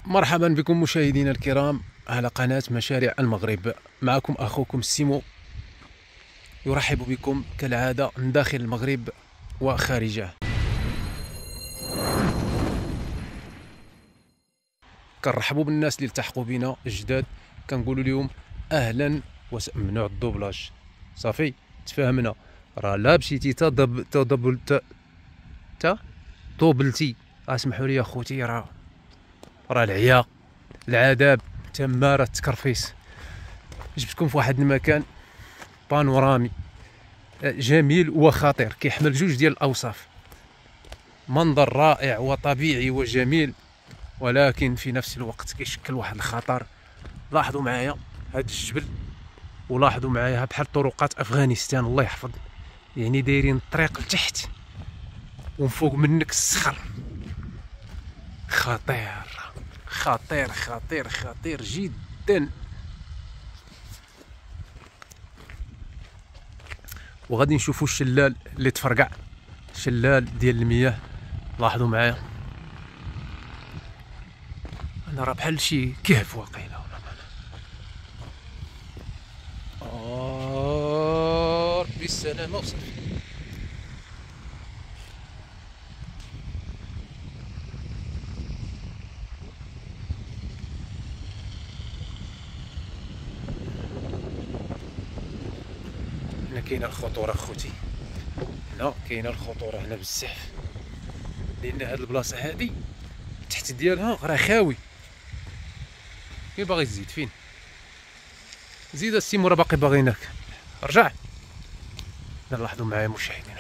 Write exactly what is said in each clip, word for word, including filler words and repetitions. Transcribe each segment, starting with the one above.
مرحبا بكم مشاهدينا الكرام على قناة مشاريع المغرب. معكم أخوكم سيمو يرحب بكم كالعادة من داخل المغرب وخارجه. كنرحبوا بالناس اللي التحقوا بنا الجداد، كنقولوا لهم اهلا وس... ممنوع الدوبلاج، صافي تفاهمنا. راه لا مشيتي تا دب... تا دبل تا تا دوبلتي، اسمحوا لي اخوتي، راه راه العيا العذاب تما راه التكرفيس. جبتكم في واحد المكان بانورامي جميل وخطير، كيحمل جوج ديال الاوصاف، منظر رائع وطبيعي وجميل، ولكن في نفس الوقت كيشكل واحد الخطر. لاحظوا معايا هذا الجبل، ولاحظوا معايا بحال طرقات افغانستان الله يحفظ، يعني دايرين الطريق لتحت ومن فوق منك الصخر. خطير خطير خطير خطير جدا. وغادي نشوفوا الشلال اللي تفرقع، شلال ديال المياه. لاحظوا معايا، انا راه بحال شي كهف واقيلا. آه ربي السلامة وصافي. هنا كاينه الخطورة خوتي، هنا كاينه الخطورة هنا بزاف، لأن هاد البلاصة هادي تحت ديالها راه خاوي. فين باغي تزيد؟ فين زيد السيمو؟ راه باقي باغيناك، رجع. لاحظوا معايا مشاهدينا،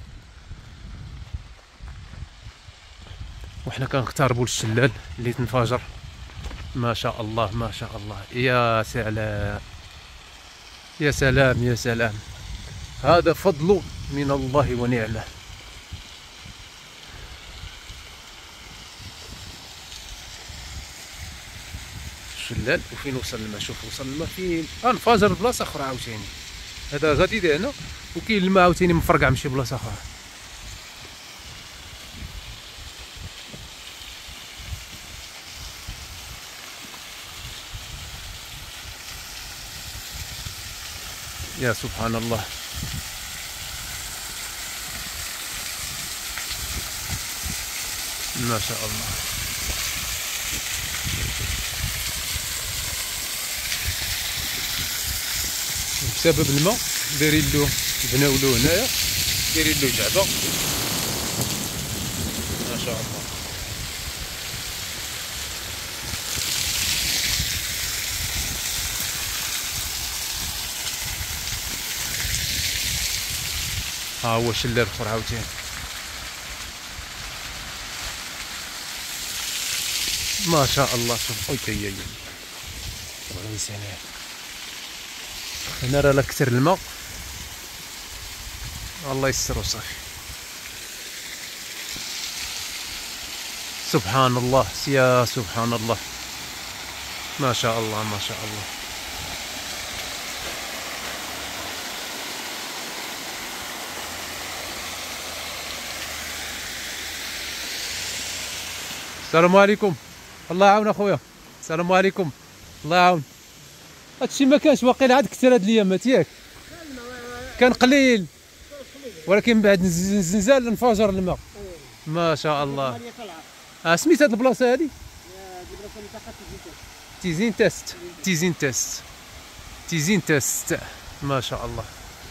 وحنا كنقتربوا للشلال اللي تنفجر. ما شاء الله ما شاء الله، يا سلام يا سلام يا سلام، هذا فضل من الله ونعمه. الشلال وفين وصل الماء؟ شوف وصل الماء فين؟ انفجر بلاصه اخرى عاوتاني. هذا غادي هنا وكاين الماء عاوتاني مفرقع من شي بلاصه اخرى. يا سبحان الله. ما شاء الله. بسبب الماء دايرين له، بناو له هنايا دايرين له جعبه. ما شاء الله. ها هو شلال اخر عاوتاني. ما شاء الله. شوف اوي تي هي الانسان هنا راه لا كثر الماء، الله يستر وصافي. سبحان الله يا سبحان الله. ما شاء الله ما شاء الله. السلام عليكم، الله يعاون اخويا. السلام عليكم، الله يعاون. هادشي ما كانش واقيلا عاد كثر هاد الايامات ياك، كان قليل ولكن بعد الزلزال انفجر الماء. ما شاء الله. اه سميت هاد البلاصه هادي تيزين تيست. تيزين تيست تيزين تيست. ما شاء الله.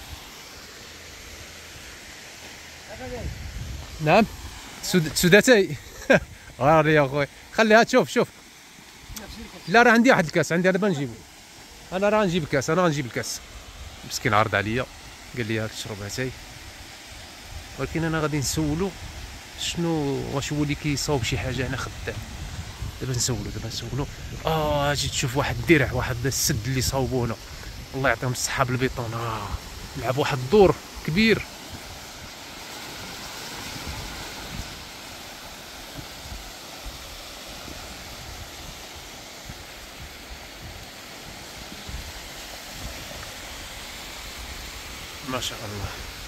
نعم سود سوداتي. غاري يا خويا، خليها تشوف. شوف لا راه عندي واحد الكاس، عندي دابا نجيبو. انا راه نجيب الكاس، انا غنجيب الكاس. مسكين عرض عليا قال لي هاك تشرب اتاي، ولكن انا غادي نسولو شنو واش هو اللي كيصاوب شي حاجه هنا خدام. دابا نسولو دابا نسولو. اه اجي تشوف واحد الدرع، واحد السد اللي صاوبو هنا، الله يعطيهم الصحه بالبيطون. اه لعب واحد الدور كبير. ما شاء الله.